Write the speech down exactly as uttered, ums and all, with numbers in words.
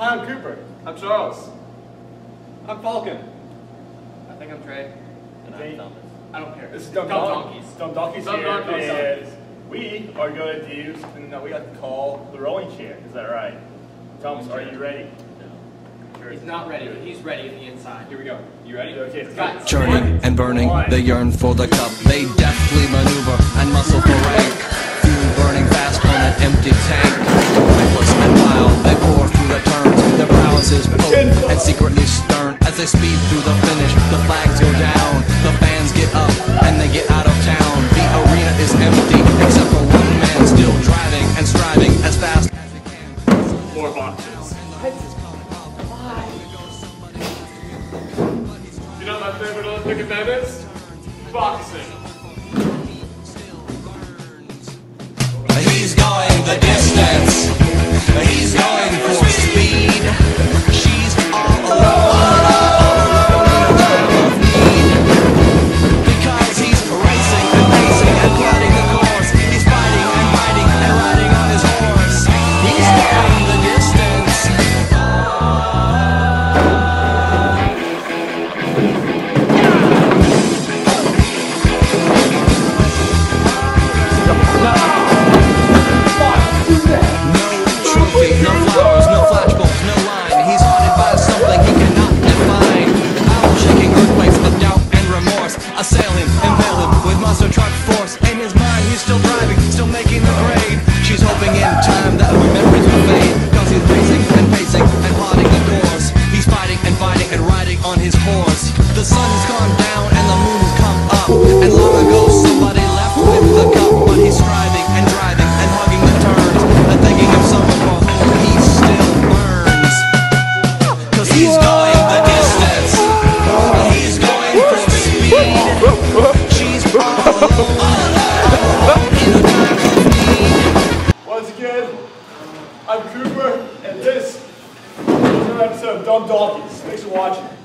Hi, I'm Cooper. I'm Charles. I'm Falcon. I think I'm Trey. And Trey. I'm Thomas. I don't care. This is Dumb, Dumb Don- Donkeys. Dumb Donkeys Dumb here, Donkeys. and we are going to do something that we like to call the rowing chair. Is that right? Thomas, are you ready? He's not ready, but he's ready in the inside. Here we go. You ready? Okay, let's Got go. Churning and burning, they yearn for the cup. They deftly maneuver and muscle for rank. Fuel burning fast on an empty tank. Reckless and wild, they pour through the turns. Their prowess is potent and secretly stern. As they speed through the finish, the flags go down. The fans get up and they get out of town. The arena is empty except for one man still driving and striving as fast as he can. More boxes. You know what my favorite Olympic event is? Boxing. He's going the distance. He's going for speed. She's all alone, all alone in a time of need. Because he's racing and pacing and plotting the course. He's fighting and fighting and riding on his horse. He's going the distance. No flowers, no flashbulbs, no line. He's haunted by something he cannot define. Power-shaking earthquakes of doubt and remorse assail him, impale him with monster truck force. In his mind, he's still driving, still making the grade. She's hoping in time that her memories will fade. Cause he's racing and pacing and plotting the course. He's fighting and fighting and riding on his horse. The sun has gone down and the moon has come up. And long ago somebody left with the cup. But he's striving and driving and hugging the turns and thinking of someone for whom he still burns. Cause he's going the distance. He's going for speed. She's all alone, all alone in a time of need. Once again, I'm Cooper, and this is another episode of Dumb Donkeys. Thanks for watching.